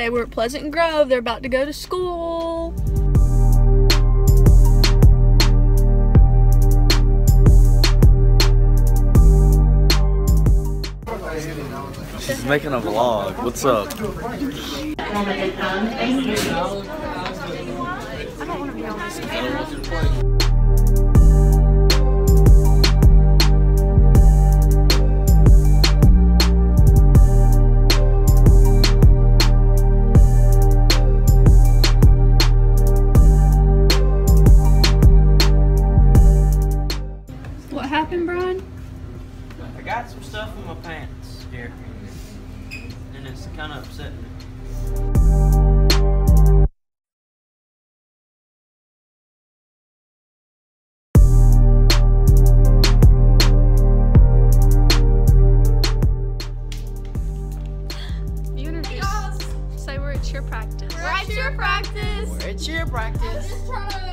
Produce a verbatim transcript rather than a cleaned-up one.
today. We're at Pleasant Grove. They're about to go to school. She's making a vlog. What's up? I don't want to be on this camera. What happened, Brian? I got some stuff in my pants here, and it's kind of upsetting me. You introduce. Say we're at cheer practice. We're at cheer practice. We're at cheer practice. I'm just trying to